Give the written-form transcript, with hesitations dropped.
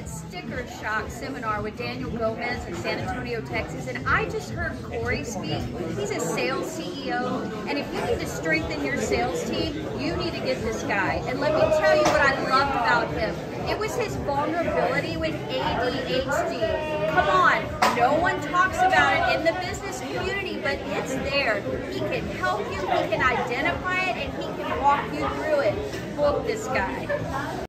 sticker shock seminar with Daniel Gomez in San Antonio, Texas, and I just heard Corey speak. He's a sales CEO, and if you need to strengthen your sales team, you need to get this guy. And let me tell you what I loved about him. It was his vulnerability with ADHD. Come on, no one talks about it in the business community, but it's there. He can help you, he can identify it, and he can walk you through it. Book this guy.